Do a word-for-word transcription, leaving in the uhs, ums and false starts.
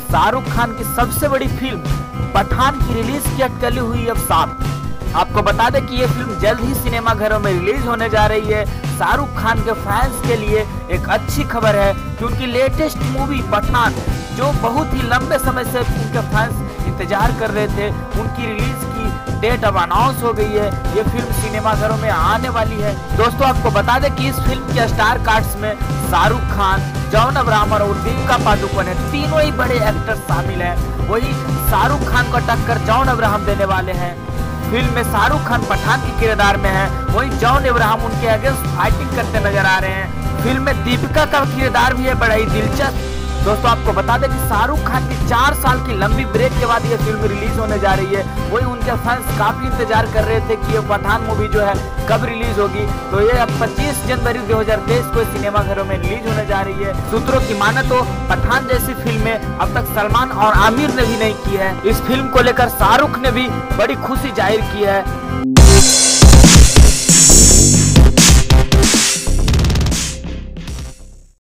शाहरुख खान की सबसे बड़ी फिल्म पठान की रिलीज की अटकली हुई अब साफ। आपको बता दें कि ये फिल्म जल्द ही सिनेमा घरों में रिलीज होने जा रही है। शाहरुख खान के फैंस के लिए एक अच्छी खबर है कि उनकी लेटेस्ट मूवी पठान, जो बहुत ही लंबे समय से उनके फैंस इंतजार कर रहे थे, उनकी रिलीज की डेट अब अनाउंस हो गई है। ये फिल्म सिनेमा घरों में आने वाली है। दोस्तों आपको बता दें कि इस फिल्म के स्टार कास्ट में शाहरुख खान, जॉन अब्राहम और दीपिका पादुकोण है, तीनों ही बड़े एक्टर शामिल हैं। वही शाहरुख खान को टक्कर जॉन अब्राहम देने वाले हैं। फिल्म में शाहरुख खान पठान के किरदार में है, वहीं जॉन अब्राहम उनके अगेंस्ट फाइटिंग करते नजर आ रहे हैं। फिल्म में दीपिका का किरदार भी है बड़ा ही दिलचस्प। दोस्तों आपको बता दें कि शाहरुख खान की चार साल की लंबी ब्रेक के बाद ये फिल्म रिलीज होने जा रही है। वही उनके फैंस काफी इंतजार कर रहे थे कि ये पठान मूवी जो है कब रिलीज होगी। तो ये अब पच्चीस जनवरी दो हज़ार तेईस को सिनेमा घरों में रिलीज होने जा रही है। सूत्रों की माने तो पठान जैसी फिल्में अब तक सलमान और आमिर ने भी नहीं की है। इस फिल्म को लेकर शाहरुख ने भी बड़ी खुशी जाहिर की है।